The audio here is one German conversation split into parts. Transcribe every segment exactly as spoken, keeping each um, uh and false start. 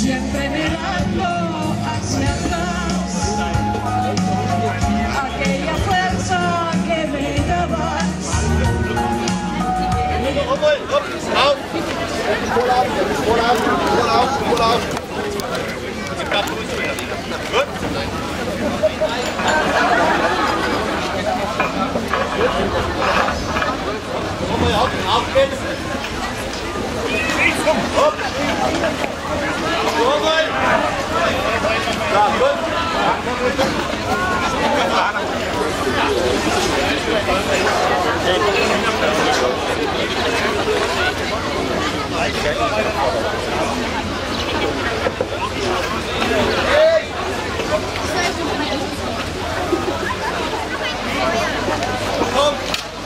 siempre mirando hacia atrás, aquella fuerza que me dabas. Auf! Voll auf, voll auf, voll auf, voll auf. Gut. Nochmal auf, auf geht's. Hopp. Nochmal. Ja, gut. Komm!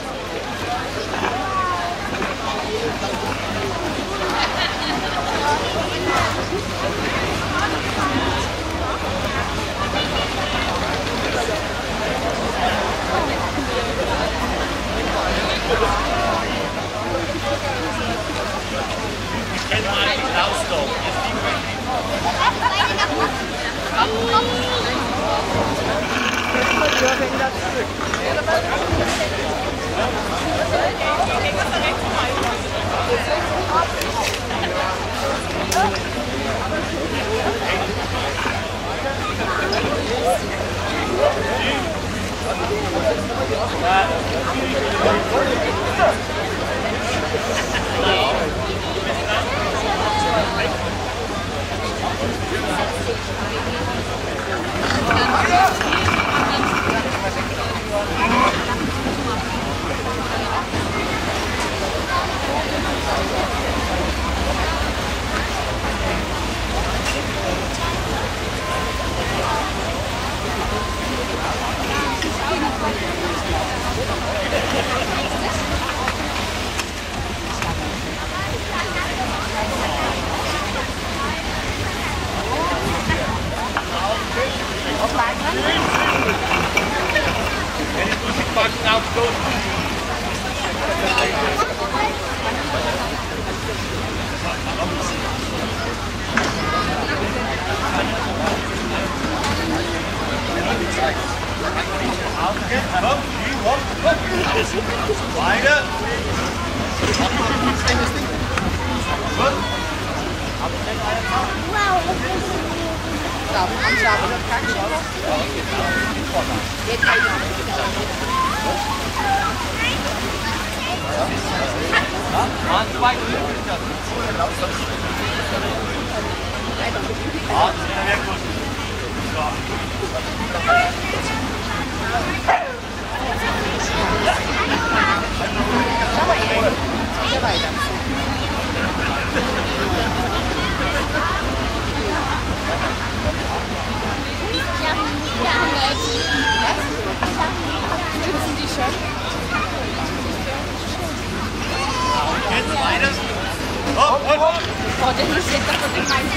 Oh, das ist jetzt das, was ich meine.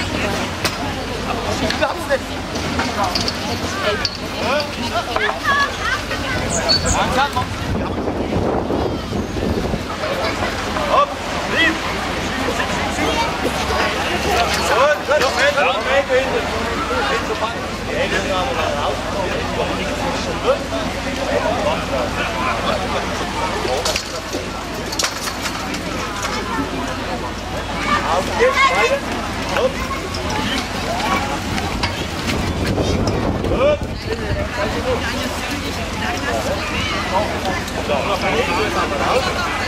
Ich glaub's nicht. Hopp, lieb! Gut, gut, noch mehr, noch mehr hinten. Nicht so packen. Die Hände sind aber mal raus. Gut. Auf geht's, weiter. Hopp. Gut. So, noch ein Hände ist aber raus.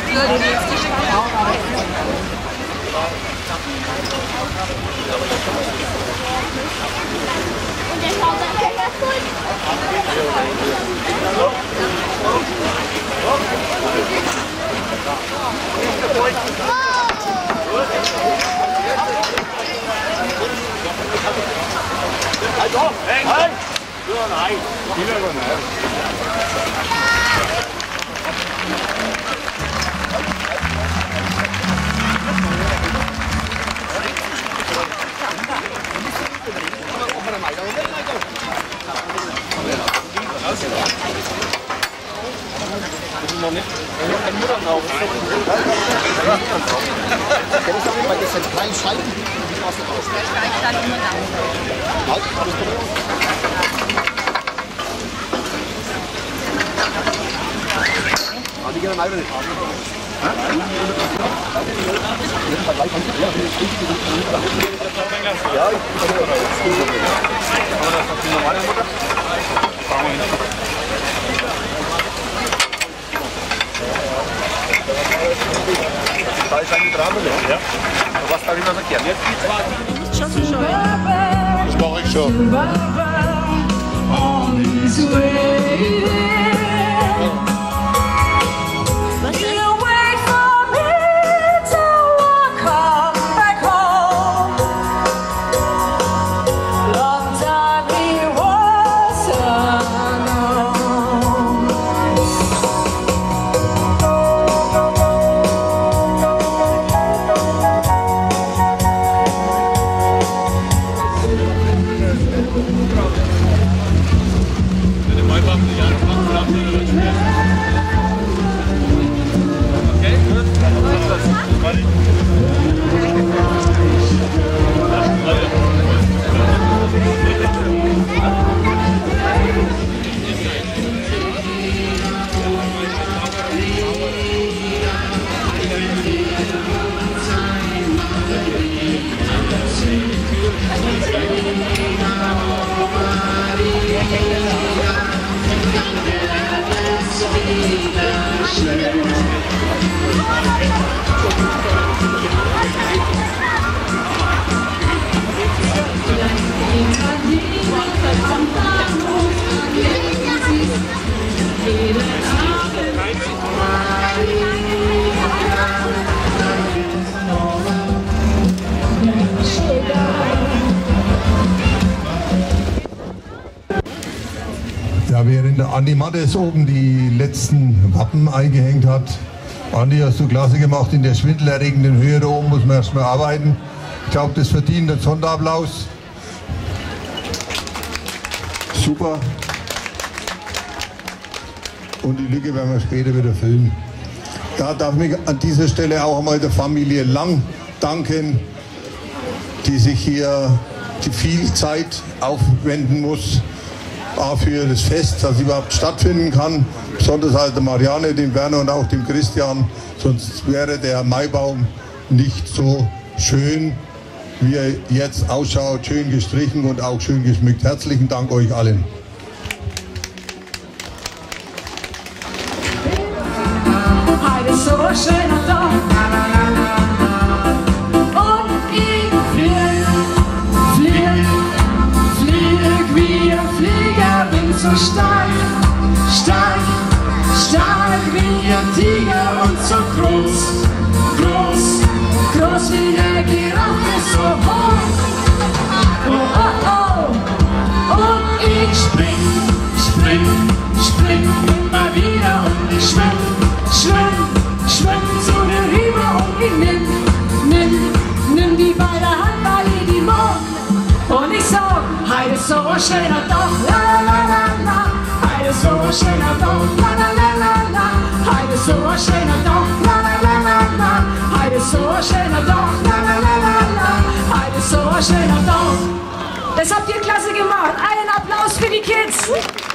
Und der schaut dann wieder gut. Halt auf! Halt! Ja, nein! Wieder aber nein! Noch nicht. Ein Mutter noch. Das ist auch nicht bei diesen kleinen Scheiben. Da ist ein Drama, ja. Was darf ich noch erklären? Nicht schon so schön. Das mache ich schon. On his way. He'll wait for me till I come back home. Long time he was unknown. Ja, während der Andi Mattes oben die letzten Wappen eingehängt hat. Andi, hast du klasse gemacht, in der schwindelerregenden Höhe da oben muss man erstmal arbeiten. Ich glaube, das verdient einen Sonderapplaus. Super. Und die Lücke werden wir später wieder füllen. Da darf ich an dieser Stelle auch einmal der Familie Lang danken, die sich hier die viel Zeit aufwenden muss, auch für das Fest, dass es überhaupt stattfinden kann. Besonders halt der Marianne, dem Werner und auch dem Christian. Sonst wäre der Maibaum nicht so schön, wie er jetzt ausschaut. Schön gestrichen und auch schön geschmückt. Herzlichen Dank euch allen. Heute ist so ein schöner Tag. Und ich flieg, flieg, flieg wie ein Flieger. Bin so stark, stark, stark wie ein Tiger. Und so groß, groß, groß wie eine Giraffe. So hoch, oh, oh, oh. Und ich spring, spring, spring immer wieder. Und ich schwimm, schwimm, schwimm zu mir rüber. Und ich nimm, nimm, nimm die beide Hand bei die Mund. Und ich sag, heute ist so ein schöner Tag, la la la la la. Heute ist so ein schöner Tag, la la la la la. Heute ist so ein schöner Tag, la la la la la. Heute ist so ein schöner Tag, la la la la la. Heute ist so ein schöner Tag. Das habt ihr klasse gemacht. Einen Applaus für die Kids.